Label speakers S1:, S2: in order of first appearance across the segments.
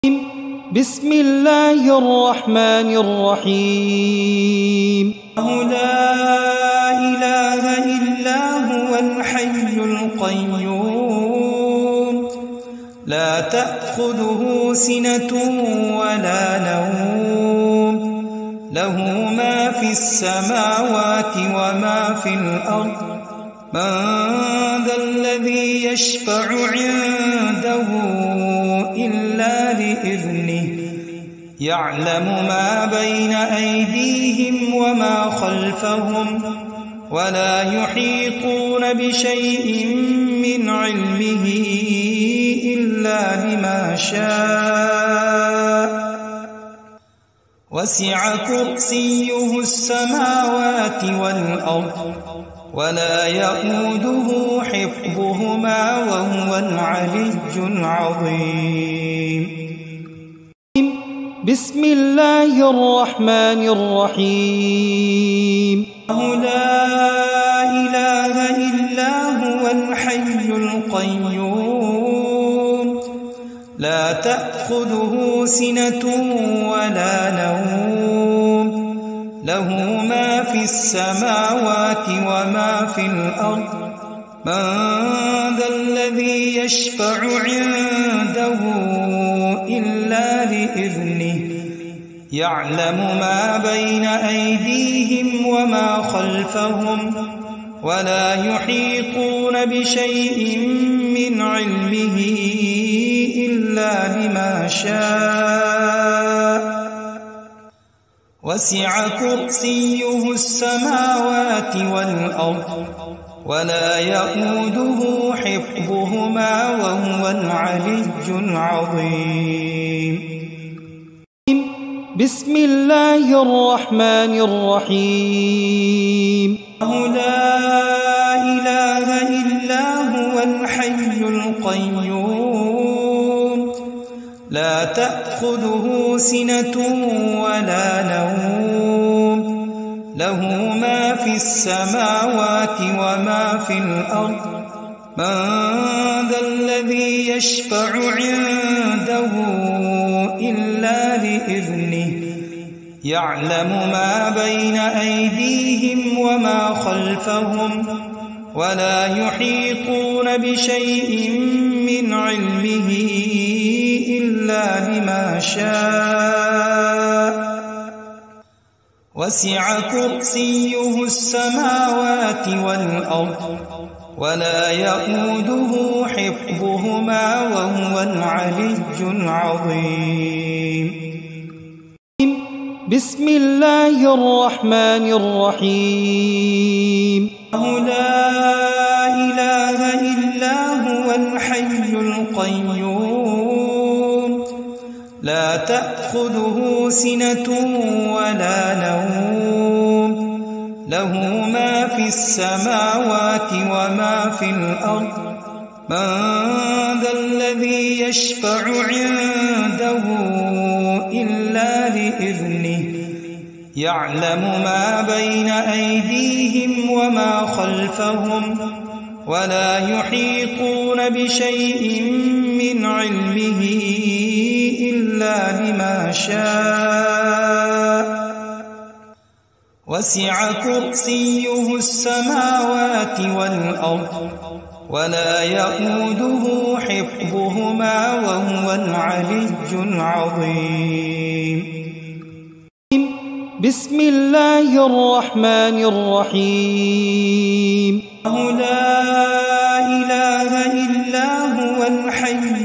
S1: بسم الله الرحمن الرحيم.
S2: لا إله إلا هو الحي القيوم لا تأخذه سنة ولا نوم له ما في السماوات وما في الأرض من ذا الذي يشفع عنده إلا بإذنه يعلم ما بين أيديهم وما خلفهم ولا يحيطون بشيء من علمه إلا بما شاء وسع كرسيه السماوات والأرض ولا يؤوده حفظهما وهو العلي العظيم.
S1: بسم الله الرحمن الرحيم.
S2: لا إله إلا هو الحي القيوم لا تأخذه سنة ولا نوم له ما في السماوات وما في الأرض من ذا الذي يشفع عنده إلا بإذنه يعلم ما بين أيديهم وما خلفهم ولا يحيطون بشيء من علمه إلا بما شاء وسع كرسيه السماوات والأرض ولا يؤوده حفظهما وهو العلي العظيم.
S1: بسم الله الرحمن الرحيم.
S2: لا إله إلا هو الحي القيوم لا تأخذه سنة ولا نوم له ما في السماوات وما في الأرض من ذا الذي يشفع عنده إلا بإذنه يعلم ما بين أيديهم وما خلفهم ولا يحيطون بشيء من علمه إلا بما شاء وسع كرسيه السماوات والأرض ولا يؤوده حفظهما وهو العلي العظيم.
S1: بسم الله الرحمن الرحيم.
S2: لا إله إلا هو الحي القيوم لا تأخذه سنة ولا نوم له ما في السماوات وما في الأرض من ذا الذي يشفع عنده إلا بإذنه يعلم ما بين أيديهم وما خلفهم ولا يحيطون بشيء من علمه إلا بما شاء وسع كرسيه السماوات والأرض ولا يؤوده حفظهما وهو العلي العظيم.
S1: بسم الله الرحمن الرحيم.
S2: لا إله إلا هو الحي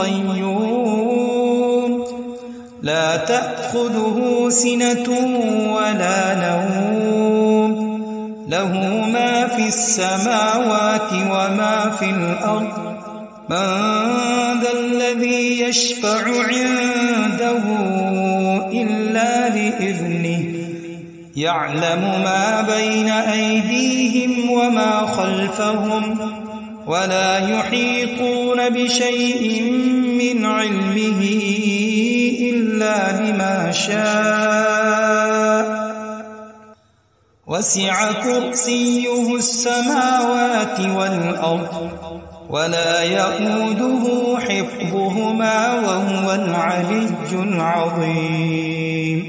S2: القيوم لا تأخذه سنة ولا نوم له ما في السماوات وما في الأرض من ذا الذي يشفع عنده إلا بإذنه يعلم ما بين أيديهم وما خلفهم ولا يحيطون بشيء من علمه إلا بما شاء وسع كرسيه السماوات والأرض ولا يؤوده حفظهما وهو العلي العظيم.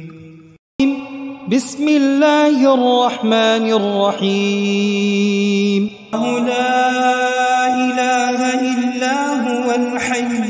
S1: بسم الله الرحمن الرحيم.
S2: لا إله إلا هو الحي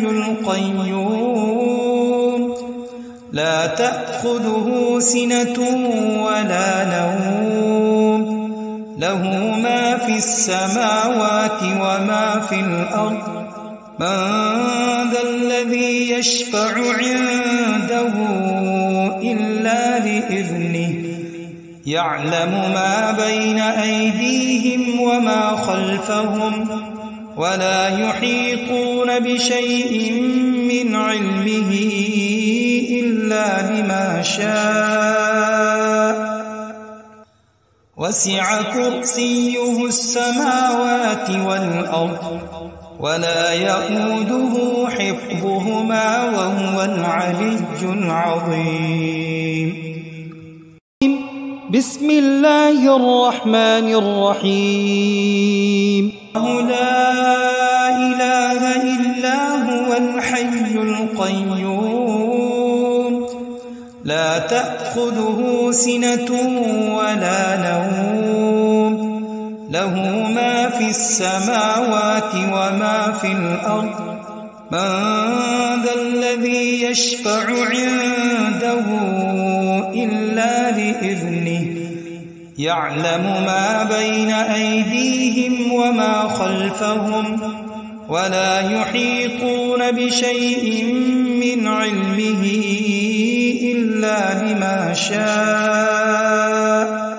S2: القيوم لا تأخذه سنة ولا نوم له ما في السماوات وما في الأرض من ذا الذي يشفع عنده إلا بإذنه يعلم ما بين أيديهم وما خلفهم ولا يحيطون بشيء من علمه إلا بما شاء وسع كرسيه السماوات والأرض ولا يؤوده حفظهما وهو العلي العظيم.
S1: بسم الله الرحمن الرحيم.
S2: لا إله إلا هو الحي القيوم لا تأخذه سنة ولا نوم له ما في السماوات وما في الأرض من ذا الذي يشفع عنده إلا بإذنه يعلم ما بين أيديهم وما خلفهم ولا يحيطون بشيء من علمه إلا بما شاء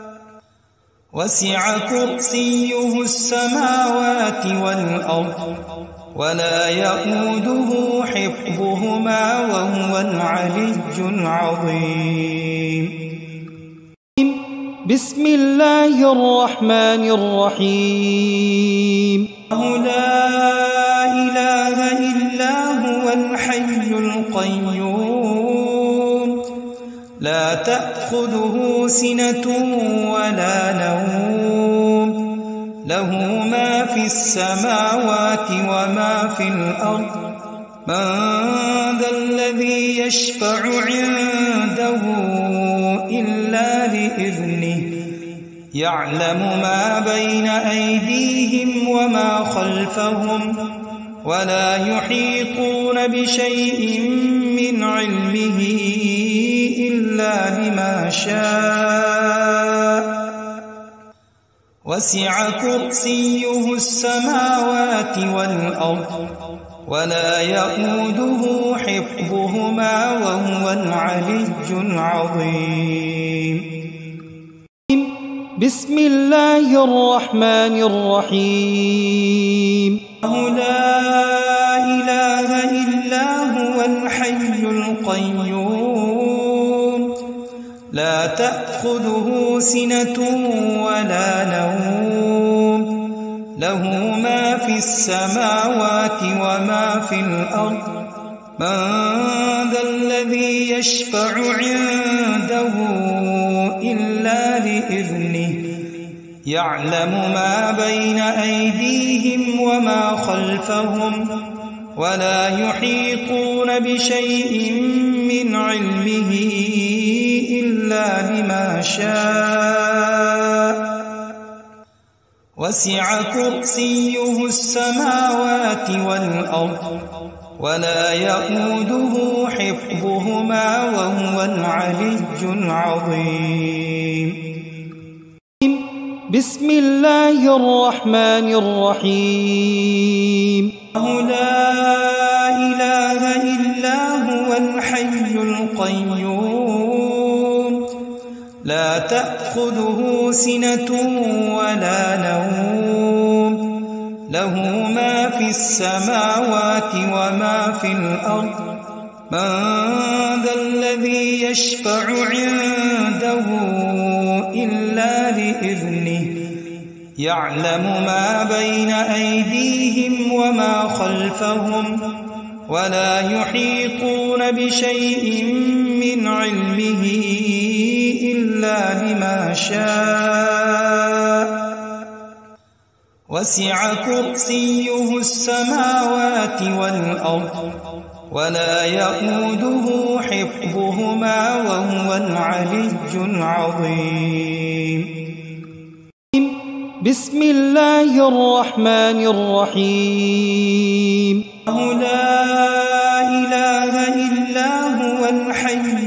S2: وسع كرسيه السماوات والأرض ولا يؤوده حفظهما وهو العلي العظيم.
S1: بسم الله الرحمن الرحيم.
S2: لا إله إلا هو الحي القيوم لا تأخذه سنة ولا نوم له ما في السماوات وما في الأرض من ذا الذي يشفع عنده إلا بإذنه يعلم ما بين أيديهم وما خلفهم ولا يحيطون بشيء من علمه إلا بما شاء وسع كرسيه السماوات والأرض ولا يؤوده حفظهما وهو العلي العظيم.
S1: بسم الله الرحمن الرحيم.
S2: لا إله إلا هو الحي القيوم لا تأخذه سنة ولا نوم له ما في السماوات وما في الأرض من ذا الذي يشفع عنده إلا بإذنه يعلم ما بين أيديهم وما خلفهم ولا يحيطون بشيء من علمه إلا بما شاء وسع كرسيه السماوات والأرض ولا يؤوده حفظهما وهو العلي العظيم.
S1: بسم الله الرحمن الرحيم.
S2: لا إله إلا هو الحي القيوم لا تأخذه سنة ولا نوم له ما في السماوات وما في الأرض من ذا الذي يشفع عنده إلا بإذنه يعلم ما بين أيديهم وما خلفهم ولا يحيطون بشيء من علمه إلا بما شاء وسع كرسيه السماوات والأرض ولا يؤوده حفظهما وهو العلي العظيم.
S1: بسم الله الرحمن الرحيم.
S2: لا إله إلا هو الحي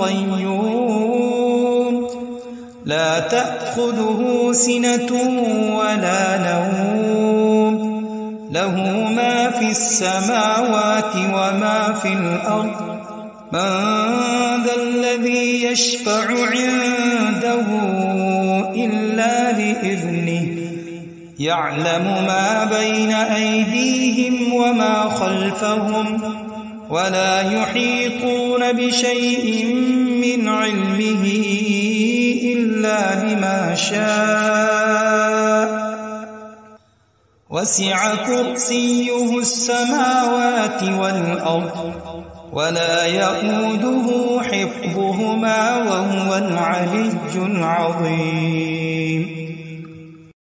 S2: القيوم لا تأخذه سنة ولا نوم له ما في السماوات وما في الأرض من ذا الذي يشفع عنده إلا بإذنه يعلم ما بين أيديهم وما خلفهم ولا يحيطون بشيء من علمه إلا بما شاء وسع كرسيه السماوات والأرض ولا يؤوده حفظهما وهو العلي العظيم.